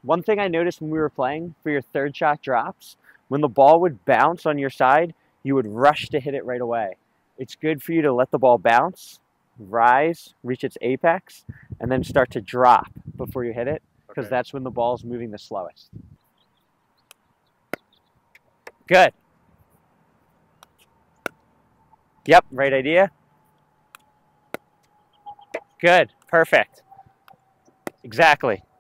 One thing I noticed when we were playing for your third shot drops, when the ball would bounce on your side, you would rush to hit it right away. It's good for you to let the ball bounce, rise, reach its apex, and then start to drop before you hit it, because that's when the ball is moving the slowest. Good. Yep, right idea. Good, perfect. Exactly.